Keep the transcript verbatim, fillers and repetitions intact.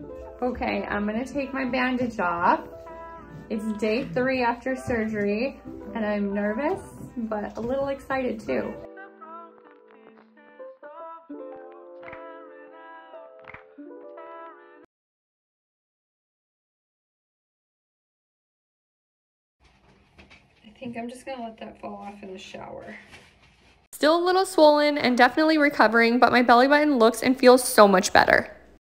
Okay, I'm gonna take my bandage off. It's day three after surgery, and I'm nervous, but a little excited too. I think I'm just gonna let that fall off in the shower. Still a little swollen and definitely recovering, but my belly button looks and feels so much better.